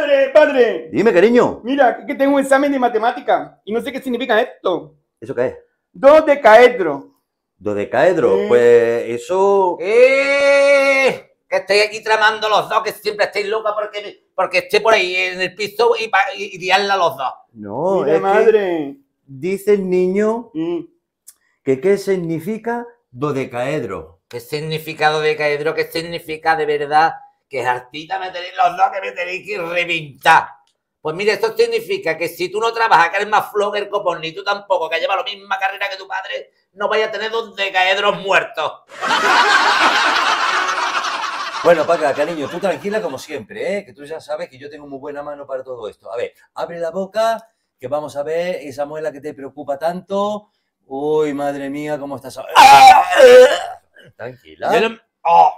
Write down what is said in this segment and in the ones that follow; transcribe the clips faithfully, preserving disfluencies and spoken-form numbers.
Padre, padre. Dime, cariño. Mira, que tengo un examen de matemática y no sé qué significa esto. ¿Eso qué es? Dodecaedro. Dodecaedro. Sí. Pues eso... ¡Eh! Que estoy aquí tramando los dos, que siempre estáis locas porque, porque esté por ahí en el piso y, pa- y, y liarla los dos. No, Mira, es que madre. dice el niño Sí. que qué significa dodecaedro. ¿Qué significa dodecaedro? ¿Qué significa de verdad? Que hartita me tenéis los dos, que me tenéis que reventar. Pues mira, esto significa que si tú no trabajas, que eres más flojo que el copón, ni tú tampoco, que llevas la misma carrera que tu padre, no vayas a tener dodecaedros muertos. Bueno, Paca, cariño, tú tranquila como siempre, ¿eh? Que tú ya sabes que yo tengo muy buena mano para todo esto. A ver, abre la boca, que vamos a ver esa muela que te preocupa tanto. Uy, madre mía, ¿cómo estás? Tranquila. Yo no, oh.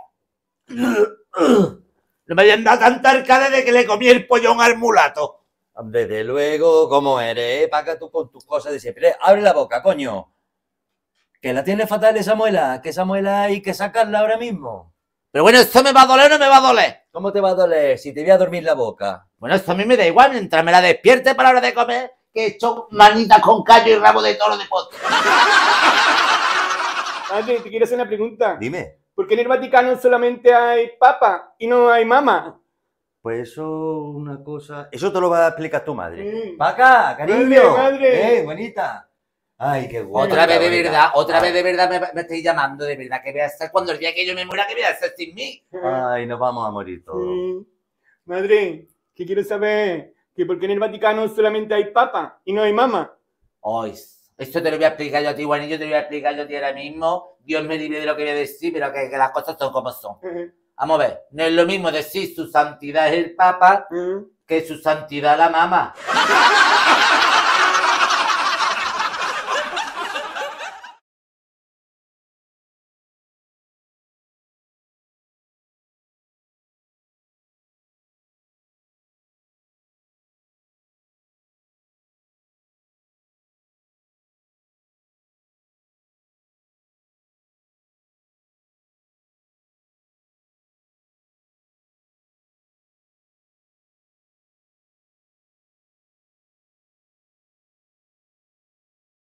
No me hayan dado tanta arcada de que le comí el pollón al mulato. Desde luego, ¿cómo eres, eh? Paca, tú con tus cosas de siempre. Abre la boca, coño. Que la tiene fatal esa muela, que esa muela hay que sacarla ahora mismo. Pero bueno, ¿esto me va a doler o no me va a doler? ¿Cómo te va a doler si te voy a dormir la boca? Bueno, esto a mí me da igual, mientras me la despierte para la hora de comer, que he hecho manitas con callo y rabo de toro de postre. Padre, te quiero hacer una pregunta. Dime. ¿Por qué en el Vaticano solamente hay papa y no hay mama? Pues eso, una cosa... Eso te lo va a explicar tu madre. Sí. Paca, cariño. Madre, madre. Eh, bonita. Ay, qué guapa. Otra vez de bonita. verdad, otra Ay. vez de verdad me, me estáis llamando, de verdad, que voy a estar cuando el día que yo me muera, que voy a hacer sin mí. Ay, nos vamos a morir todos. Sí. Madre, que quiero saber que por qué en el Vaticano solamente hay papa y no hay mama. Ay, esto te lo voy a explicar yo a ti, Juanillo, te lo voy a explicar yo a ti ahora mismo. Dios me libre de lo que voy a decir, pero que, que las cosas son como son. Vamos a ver, no es lo mismo decir su santidad es el Papa que su santidad la mama.